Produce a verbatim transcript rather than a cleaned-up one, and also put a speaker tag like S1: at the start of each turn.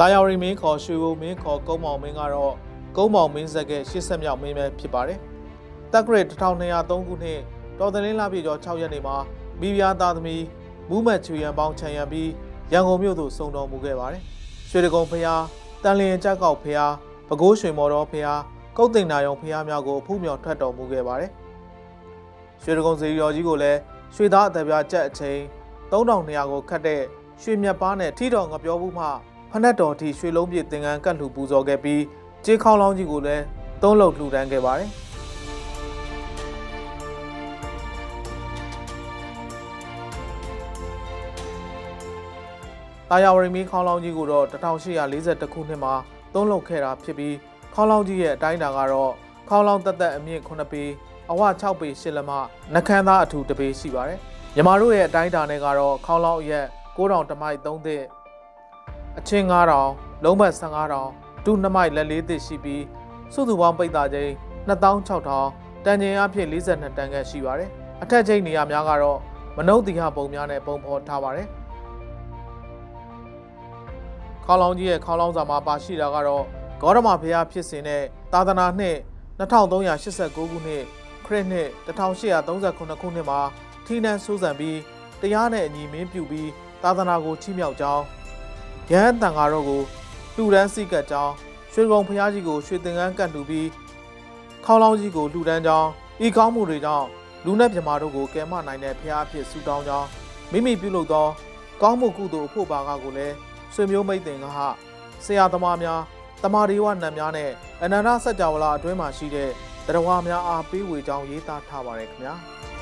S1: တာယာရီမင်းခေါ်ရွှေဘုံမင်းခေါ်ကုန်းမောင်မင်းကတော့ကုန်းမောင်မင်းဇက်ကရှစ်ဆက်မြောက်မင်းပဲဖြစ်ပါတယ်။တက်ဂရစ်တစ်ထောင်နှစ်ရာသုံးခုနှစ်တော်သလင်းလပြည့်ကျော်ခြောက်ရက်နေ့မှာမိဖုရားသားသမီးမူးမတ်ချူရန်ပေါင်းချံရံပြီးရန်ကုန်မြို့သို့စုံတော်မူခဲ့ပါတယ်။ရွှေတကုံဖျားတန်လျင်ကြက်ကောက်ဖျားပဲခူးရွှေမော်တော်ဖျားကုတ်သိမ်နာယုံဖျားများကိုအဖူးမြော်ထွက်တော်မူခဲ့ပါတယ်။ရွှေတကုံစေရီတော်ကြီးကိုလည်းရွှေသားအသက်ပြားကြက်အချိန်သုံးထောင်နှစ်ရာကိုခတ်တဲ့ရွှေမြတ်ပါးနဲ့ထီတော်ငပြောဘူးမှဖနက်တော်ထိရွှေလုံးပြည့်သင်္ကန်းကတ်လှူပူဇော်ခဲ့ပြီးကြေးခေါင်းလောင်းကြီးကိုလည်းသုံးလုံးလှူဒန်းခဲ့ပါတယ်။တာယာဝရီမီခေါင်းလောင်းကြီးကိုတော့တစ်ထောင်ရှစ်ရာလေးဆယ်တစ်ခုနှစ်မှာသုံးလုံးခဲ့တာဖြစ်ပြီးခေါင်းလောင်းကြီးရဲ့အတိုင်းအတာကတော့ခေါင်းလောင်းတက်တက်အမြင့်ခုနှစ်ပေအဝ၆ပေရှစ်လက်မနှခမ်းသားအထူတစ်ပေရှိပါတယ်။ညီမတို့ရဲ့အတိုင်းအတာနဲ့ကတော့ခေါင်းလောင်းအရက်ကိုးထောင်တစ်မိုက်သုံးသစ်အချင်းငါးထောင်လုံးပတ်ဆယ်ငါးထောင်တူနှစ်မိုက်လက်လေးသစ်ရှိပြီးစုစုပေါင်းပိတ်တာချင်းနှစ်သောင်းခြောက်ထောင်တန်ချိန်အဖြစ်လေးဆယ်နှစ်တန်ခန့်ရှိပါတယ်။အထက်ချိန်နေရာများကတော့မနုဿတိဟပုံများနဲ့ပုံဖော်ထားပါတယ်။ခေါင်းလောင်းကြီးရဲ့ခေါင်းလောင်းစာမှာပါရှိတာကတော့ဂေါရမဘုရားဖြစ်စဉ်နဲ့သာသနာနှစ်နှစ်ထောင်သုံးရာရှစ်ဆယ်ကိုခုနှစ်ခရစ်နှစ်တစ်ထောင်ရှစ်ရာသုံးဆယ်ခုနှစ်ခုနှစ်မှာထီးနှံဆိုးဆန်ပြီးတရားနဲ့အညီမင်းပြုပြီးသာသနာကိုချီးမြှောက်ကြောင်းရဟန်းတန်ဃာတော်ကိုလူဒန်းစိကတ်ကြောင်းရွှေကုံဘုရားကြီးကိုရွှေသင်္ကန်းကတ်လှူပြီးခေါင်းလောင်းကြီးကိုလူဒန်းကြောင်းဤကောင်းမှုတွေကြောင့်လူနဲ့မြမာတို့ကိုကယ်မနိုင်တဲ့ဘုရားအဖြစ်ဆုတောင်းကြောင်းမိမိပြုလုပ်သောကောင်းမှုကုသိုလ်အဖို့ပါကကိုလည်းဆွေမျိုးမိတ်သင်္ဃဟဆရာသမားများတမာရီဝနတ်များနဲ့အနန္တစัจ java လာအတွင်းမှာရှိတဲ့တရားဝါများအားပေးဝေကြောင်းရေးသားထားပါတယ်ခင်ဗျာ။